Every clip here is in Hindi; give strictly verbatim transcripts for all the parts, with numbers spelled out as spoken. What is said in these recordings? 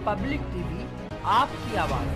पब्लिक टीवी, आपकी आवाज।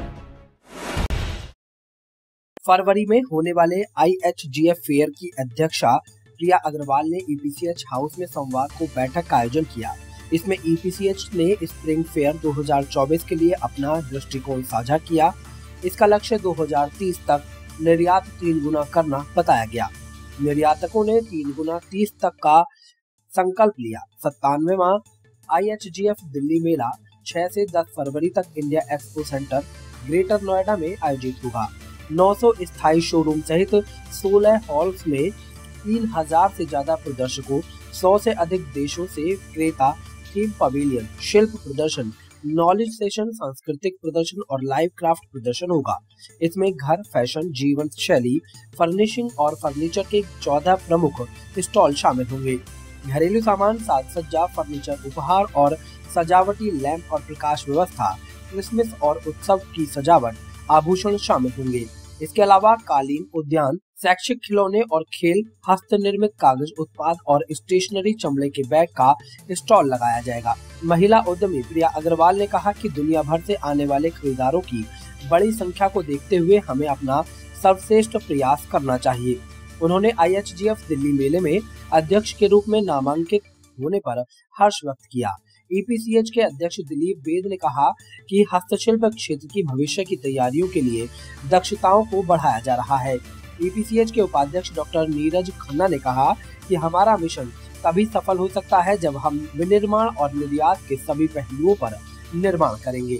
फरवरी में होने वाले I H G F fair की अध्यक्षा प्रिया अग्रवाल ने E P C H house में सोमवार को बैठक का आयोजन किया। इसमें ई पी सी एच ने स्प्रिंग फेयर दो हज़ार चौबीस के लिए अपना दृष्टिकोण साझा किया। इसका लक्ष्य दो हज़ार तीस तक निर्यात तीन गुना करना बताया गया। निर्यातकों ने तीन गुना तीस तक का संकल्प लिया। सत्तानवेवां I H G F Delhi मेला छह से दस फरवरी तक India expo centre greater Noida में आयोजित होगा। नौ सौ स्थायी शोरूम सहित सोलह हॉल्स में तीन हज़ार से ज्यादा प्रदर्शकों, सौ से अधिक देशों से क्रेता, थीम पवेलियन, शिल्प प्रदर्शन, नॉलेज सेशन, सांस्कृतिक प्रदर्शन और लाइव क्राफ्ट प्रदर्शन होगा। इसमें घर, फैशन, जीवन शैली, फर्निशिंग और फर्नीचर के चौदह प्रमुख स्टॉल शामिल होंगे। घरेलू सामान, साज सज्जा, फर्नीचर, उपहार और सजावटी लैंप और प्रकाश व्यवस्था, क्रिसमस और उत्सव की सजावट, आभूषण शामिल होंगे। इसके अलावा कालीन, उद्यान, शैक्षिक खिलौने और खेल, हस्तनिर्मित कागज उत्पाद और स्टेशनरी, चमड़े के बैग का स्टॉल लगाया जाएगा। महिला उद्यमी प्रिया अग्रवाल ने कहा कि दुनिया भर से आने वाले खरीदारों की बड़ी संख्या को देखते हुए हमें अपना सर्वश्रेष्ठ प्रयास करना चाहिए। उन्होंने I H G F Delhi मेले में अध्यक्ष के रूप में नामांकित होने पर हर्ष व्यक्त किया। ई पी सी एच के अध्यक्ष दिलीप वेद ने कहा कि हस्तशिल्प क्षेत्र की भविष्य की तैयारियों के लिए दक्षताओं को बढ़ाया जा रहा है। ई पी सी एच के उपाध्यक्ष डॉक्टर नीरज खन्ना ने कहा कि हमारा मिशन तभी सफल हो सकता है जब हम विनिर्माण और निर्यात के सभी पहलुओं पर निर्माण करेंगे।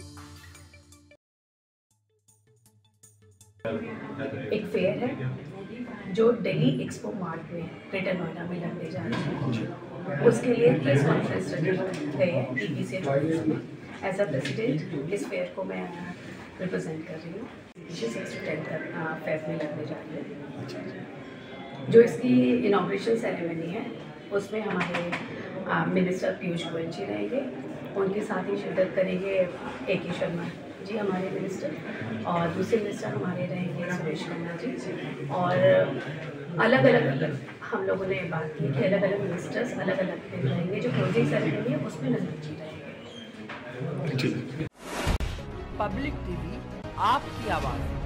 एक फेयर है जो दिल्ली एक्सपो मार्ट में ग्रेटर नोएडा में लगने जा रही है। उसके लिए प्रेस कॉन्फ्रेंस रखी गई है E P C H office में। एज अ प्रेसिडेंट इस फेयर को मैं रिप्रेजेंट कर रही हूँ। सिक्स टू टेन फेयर में लगने जा रही है। जो इसकी इनॉग्रेशन सेरेमनी है उसमें हमारे मिनिस्टर पीयूष गोयल जी रहेंगे। उनके साथ ही शिरकत करेंगे ए के शर्मा जी हमारे मिनिस्टर, और दूसरे मिनिस्टर हमारे रहेंगे सुरेश खन्ना जी। और अलग अलग अलग हम लोगों ने बात की कि अलग अलग मिनिस्टर्स अलग अलग दिन रहेंगे। जो क्लोजिंग सेरेमनी है उसमें नंदन जी रहेंगे। पब्लिक टीवी, आपकी आवाज़।